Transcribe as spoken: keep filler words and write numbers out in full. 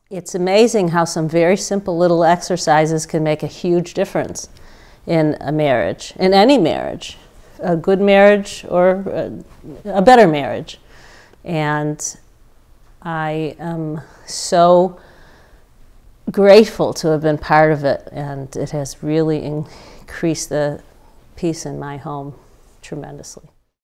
It's amazing how some very simple little exercises can make a huge difference in a marriage, in any marriage, a good marriage or a, a better marriage. And I am so grateful to have been part of it, and it has really increased the peace in my home tremendously.